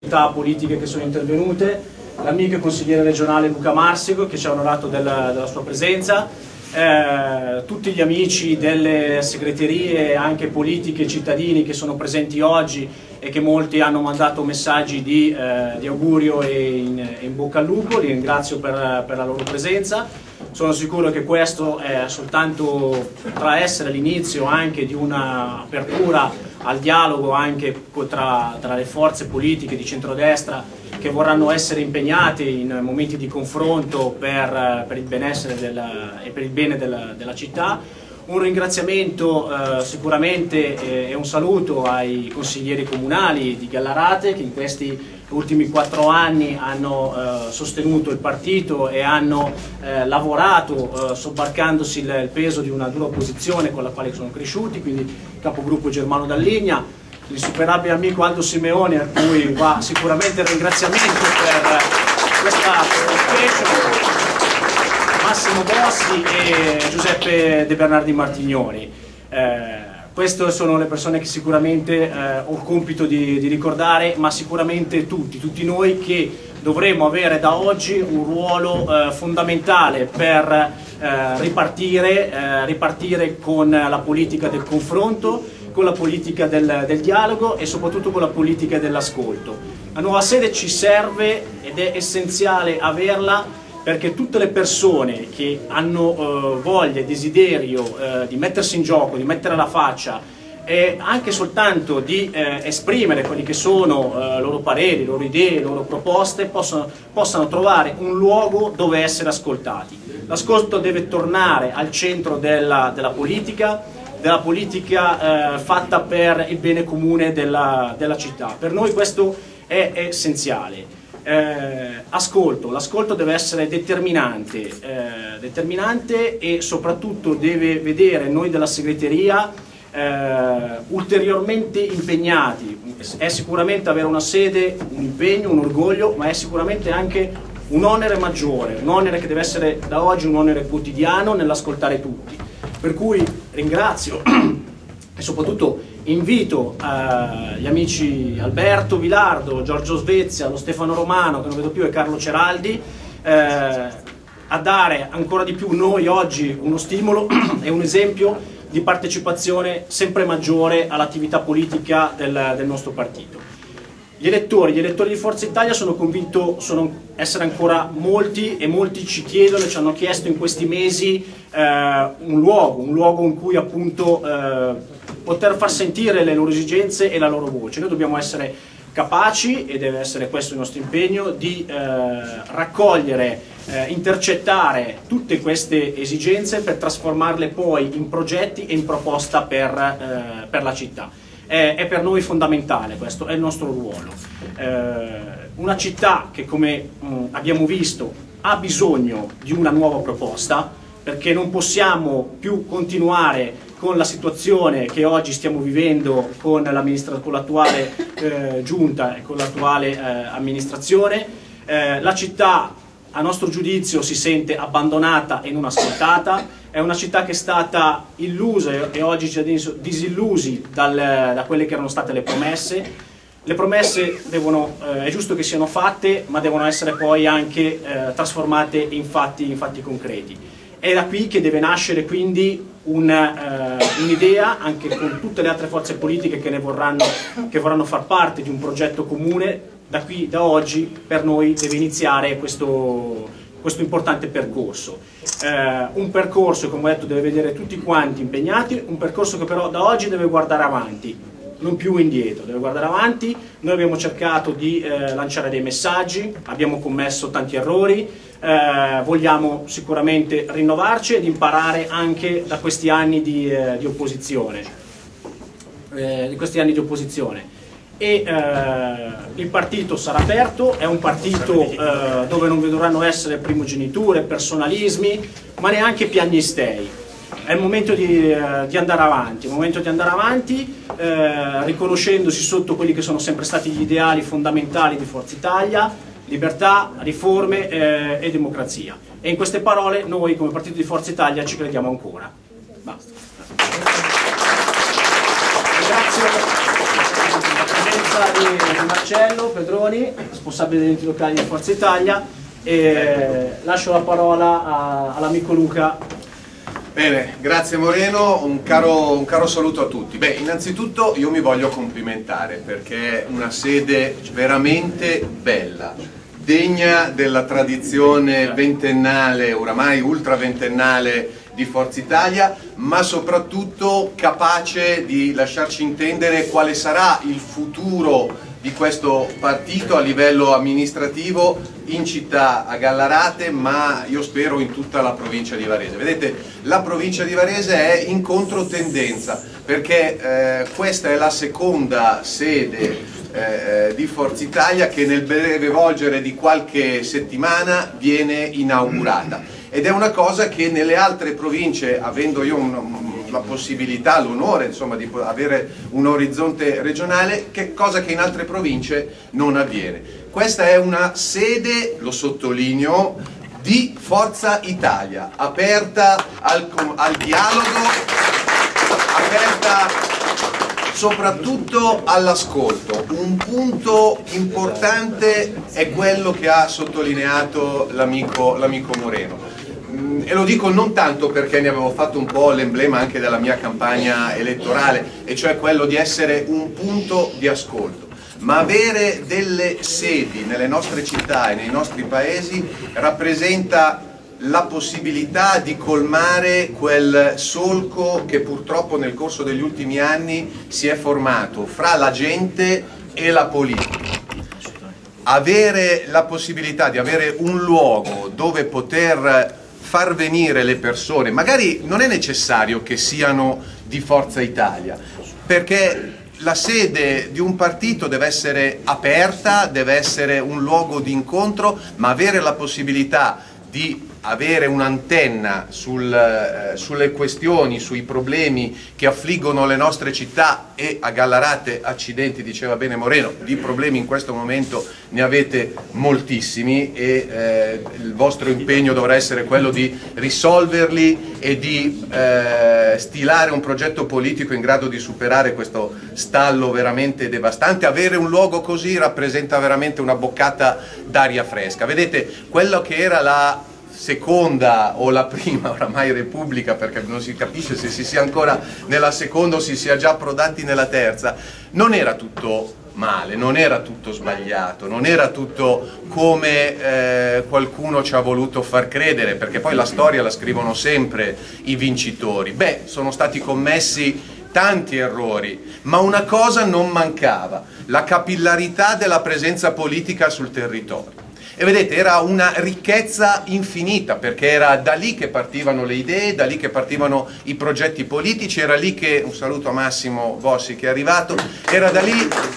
politiche che sono intervenute, l'amico consigliere regionale Luca Marsico che ci ha onorato della sua presenza, tutti gli amici delle segreterie anche politiche e cittadini che sono presenti oggi e che molti hanno mandato messaggi di augurio e in bocca al lupo, li ringrazio per la loro presenza. Sono sicuro che questo è soltanto potrà essere l'inizio anche di un'apertura al dialogo anche tra le forze politiche di centrodestra che vorranno essere impegnate in momenti di confronto per il benessere e per il bene della città. Un ringraziamento sicuramente e un saluto ai consiglieri comunali di Gallarate che in questi ultimi 4 anni hanno sostenuto il partito e hanno lavorato sobbarcandosi il peso di una dura opposizione con la quale sono cresciuti, quindi il capogruppo Germano Dalligna, l'insuperabile amico Aldo Simeoni, a cui va sicuramente il ringraziamento per questa special, Massimo Bossi e Giuseppe De Bernardi Martignoni. Queste sono le persone che sicuramente ho il compito di ricordare, ma sicuramente tutti noi che dovremo avere da oggi un ruolo fondamentale per ripartire con la politica del confronto, con la politica del dialogo e soprattutto con la politica dell'ascolto. La nuova sede ci serve ed è essenziale averla perché tutte le persone che hanno voglia e desiderio di mettersi in gioco, di mettere la faccia e anche soltanto di esprimere quelli che sono i loro pareri, le loro idee, le loro proposte, possano trovare un luogo dove essere ascoltati. L'ascolto deve tornare al centro della politica fatta per il bene comune della città. Per noi questo è essenziale. L'ascolto deve essere determinante e soprattutto deve vedere noi della segreteria ulteriormente impegnati. È sicuramente avere una sede, un impegno, un orgoglio, ma è sicuramente anche un onere maggiore, un onere che deve essere da oggi un onere quotidiano nell'ascoltare tutti. Per cui ringrazio e soprattutto invito gli amici Alberto Vilardo, Giorgio Svezia, lo Stefano Romano che non vedo più e Carlo Ceraldi a dare ancora di più noi oggi uno stimolo e un esempio di partecipazione sempre maggiore all'attività politica del nostro partito. Gli elettori di Forza Italia sono convinto essere ancora molti e molti ci chiedono e ci hanno chiesto in questi mesi un luogo in cui appunto poter far sentire le loro esigenze e la loro voce. Noi dobbiamo essere capaci, e deve essere questo il nostro impegno, di raccogliere, intercettare tutte queste esigenze per trasformarle poi in progetti e in proposta per la città. È per noi fondamentale, questo è il nostro ruolo. Una città che, come abbiamo visto, ha bisogno di una nuova proposta, perché non possiamo più continuare con la situazione che oggi stiamo vivendo con l'attuale giunta e con l'attuale amministrazione. La città, a nostro giudizio, si sente abbandonata e non ascoltata. È una città che è stata illusa e oggi ci ha disillusi da quelle che erano state le promesse. Le promesse è giusto che siano fatte, ma devono essere poi anche trasformate in fatti concreti. È da qui che deve nascere quindi un'idea, anche con tutte le altre forze politiche che vorranno far parte di un progetto comune. Da oggi per noi deve iniziare questo importante percorso. Un percorso, come ho detto, deve vedere tutti quanti impegnati, un percorso che però da oggi deve guardare avanti, non più indietro, deve guardare avanti. Noi abbiamo cercato di lanciare dei messaggi, abbiamo commesso tanti errori, vogliamo sicuramente rinnovarci ed imparare anche da questi anni di opposizione. Il partito sarà aperto, è un partito dove non dovranno essere primogeniture, personalismi, ma neanche piagnistei. È il momento di andare avanti, riconoscendosi sotto quelli che sono sempre stati gli ideali fondamentali di Forza Italia: libertà, riforme e democrazia. E in queste parole noi come partito di Forza Italia ci crediamo ancora. Basta. Ringrazio la presenza di Marcello Pedroni, responsabile degli enti locali di Forza Italia, e lascio la parola all'amico Luca. Bene, grazie Moreno, un caro saluto a tutti. Beh, innanzitutto io mi voglio complimentare perché è una sede veramente bella, degna della tradizione ventennale, oramai ultraventennale di Forza Italia, ma soprattutto capace di lasciarci intendere quale sarà il futuro di questo partito a livello amministrativo in città a Gallarate, ma io spero in tutta la provincia di Varese. Vedete, la provincia di Varese è in controtendenza perché questa è la seconda sede di Forza Italia che nel breve volgere di qualche settimana viene inaugurata, ed è una cosa che nelle altre province, avendo io la possibilità, l'onore insomma di avere un orizzonte regionale, cosa che in altre province non avviene. Questa è una sede, lo sottolineo, di Forza Italia, aperta al dialogo, aperta soprattutto all'ascolto. Un punto importante è quello che ha sottolineato l'amico Moreno, e lo dico non tanto perché ne avevo fatto un po' l'emblema anche della mia campagna elettorale, e cioè quello di essere un punto di ascolto, ma avere delle sedi nelle nostre città e nei nostri paesi rappresenta la possibilità di colmare quel solco che purtroppo nel corso degli ultimi anni si è formato fra la gente e la politica. Avere la possibilità di avere un luogo dove poter far venire le persone, magari non è necessario che siano di Forza Italia, perché la sede di un partito deve essere aperta, deve essere un luogo di incontro, ma avere la possibilità di avere un'antenna sulle questioni, sui problemi che affliggono le nostre città, e a Gallarate, accidenti, diceva bene Moreno, di problemi in questo momento ne avete moltissimi, e il vostro impegno dovrà essere quello di risolverli e di stilare un progetto politico in grado di superare questo stallo veramente devastante. Avere un luogo così rappresenta veramente una boccata d'aria fresca. Vedete, quello che era la seconda o la prima oramai Repubblica, perché non si capisce se si sia ancora nella seconda o si sia già approdati nella terza, non era tutto male, non era tutto sbagliato, non era tutto come qualcuno ci ha voluto far credere, perché poi la storia la scrivono sempre i vincitori. Beh, sono stati commessi tanti errori, ma una cosa non mancava: la capillarità della presenza politica sul territorio. E vedete, era una ricchezza infinita, perché era da lì che partivano le idee, da lì che partivano i progetti politici, era lì che, un saluto a Massimo Bossi che è arrivato, era da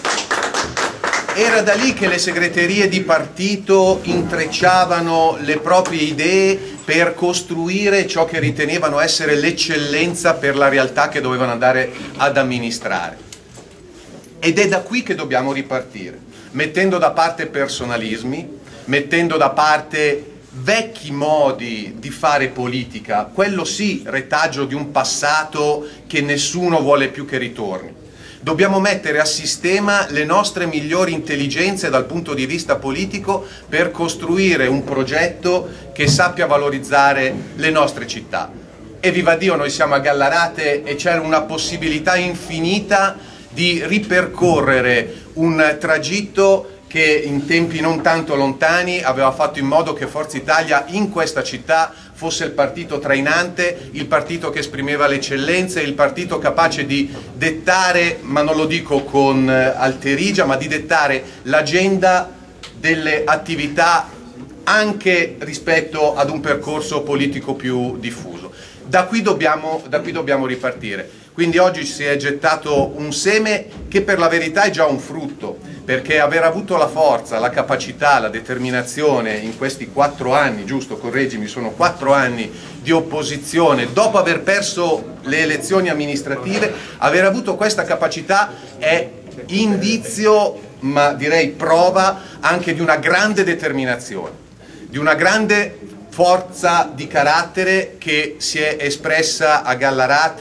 lì che le segreterie di partito intrecciavano le proprie idee per costruire ciò che ritenevano essere l'eccellenza per la realtà che dovevano andare ad amministrare. Ed è da qui che dobbiamo ripartire, mettendo da parte personalismi, mettendo da parte vecchi modi di fare politica, quello sì, retaggio di un passato che nessuno vuole più che ritorni. Dobbiamo mettere a sistema le nostre migliori intelligenze dal punto di vista politico per costruire un progetto che sappia valorizzare le nostre città. E viva Dio, noi siamo a Gallarate e c'è una possibilità infinita di ripercorrere un tragitto che in tempi non tanto lontani aveva fatto in modo che Forza Italia in questa città fosse il partito trainante, il partito che esprimeva le eccellenze, il partito capace di dettare, ma non lo dico con alterigia, ma di dettare l'agenda delle attività anche rispetto ad un percorso politico più diffuso. Da qui dobbiamo ripartire. Quindi oggi si è gettato un seme che per la verità è già un frutto, perché aver avuto la forza, la capacità, la determinazione in questi 4 anni, giusto, correggimi, sono 4 anni di opposizione, dopo aver perso le elezioni amministrative, aver avuto questa capacità è indizio, ma direi prova, anche di una grande determinazione, di una grande forza di carattere che si è espressa a Gallarate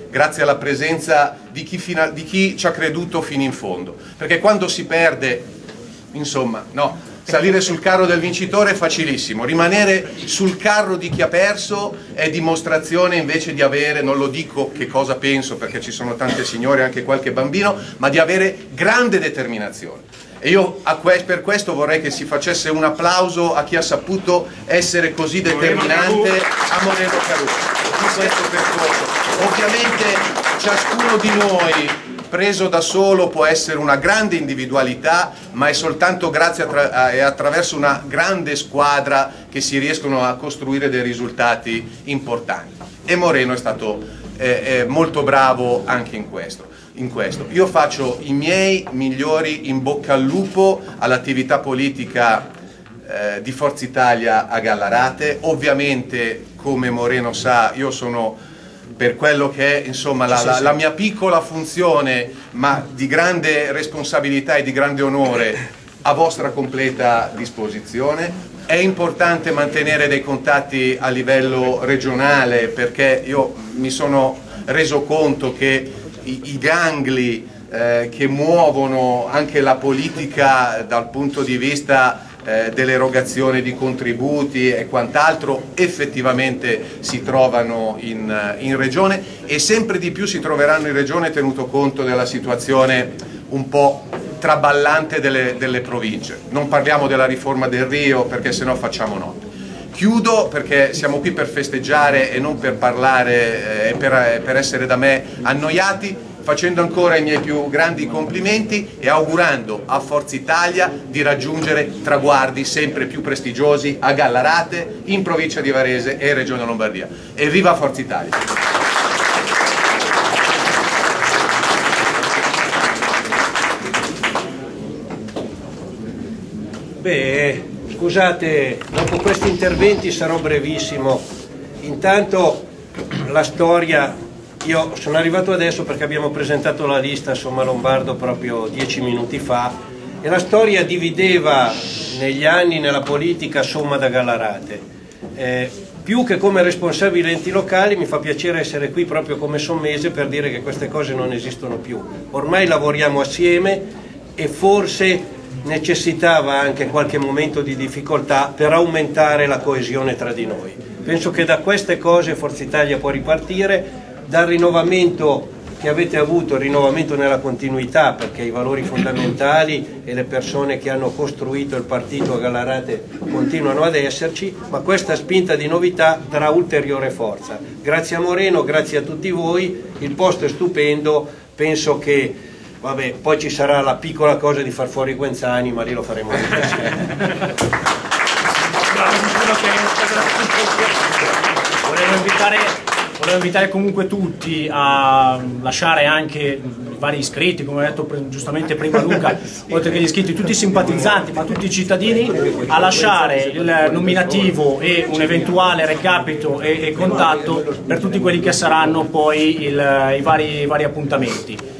grazie alla presenza di chi ci ha creduto fino in fondo, perché quando si perde, insomma, no, salire sul carro del vincitore è facilissimo, rimanere sul carro di chi ha perso è dimostrazione invece di avere, non lo dico che cosa penso perché ci sono tante signore e anche qualche bambino, ma di avere grande determinazione. E io per questo vorrei che si facesse un applauso a chi ha saputo essere così determinante, a Moreno Caruso, in questo percorso. Ovviamente ciascuno di noi preso da solo può essere una grande individualità, ma è soltanto grazie e attraverso una grande squadra che si riescono a costruire dei risultati importanti. E Moreno è stato molto bravo anche in questo. Io faccio i miei migliori in bocca al lupo all'attività politica di Forza Italia a Gallarate. Ovviamente, come Moreno sa, io sono, per quello che è, insomma, la mia piccola funzione, ma di grande responsabilità e di grande onore, a vostra completa disposizione. È importante mantenere dei contatti a livello regionale, perché io mi sono reso conto che i gangli che muovono anche la politica dal punto di vista dell'erogazione di contributi e quant'altro effettivamente si trovano in regione, e sempre di più si troveranno in regione, tenuto conto della situazione un po' traballante delle province. Non parliamo della riforma del Rio perché sennò facciamo notte. Chiudo perché siamo qui per festeggiare e non per parlare e per essere da me annoiati, facendo ancora i miei più grandi complimenti e augurando a Forza Italia di raggiungere traguardi sempre più prestigiosi a Gallarate, in provincia di Varese e Regione Lombardia. E viva Forza Italia! Beh, scusate, dopo questi interventi sarò brevissimo. Intanto la storia, io sono arrivato adesso perché abbiamo presentato la lista Somma Lombardo proprio 10 minuti fa, e la storia divideva negli anni nella politica Somma da Gallarate. Più che come responsabile enti locali mi fa piacere essere qui proprio come sommese per dire che queste cose non esistono più. Ormai lavoriamo assieme e forse necessitava anche qualche momento di difficoltà per aumentare la coesione tra di noi. Penso che da queste cose Forza Italia può ripartire, dal rinnovamento che avete avuto, il rinnovamento nella continuità, perché i valori fondamentali e le persone che hanno costruito il partito a Gallarate continuano ad esserci, ma questa spinta di novità darà ulteriore forza. Grazie a Moreno, grazie a tutti voi, il posto è stupendo, penso che vabbè, poi ci sarà la piccola cosa di far fuori Guenzani, ma lì lo faremo insieme. Volevo invitare comunque tutti a lasciare anche i vari iscritti, come ha detto giustamente prima Luca, oltre che gli iscritti, tutti i simpatizzanti, ma tutti i cittadini, a lasciare il nominativo e un eventuale recapito e contatto per tutti quelli che saranno poi i vari appuntamenti.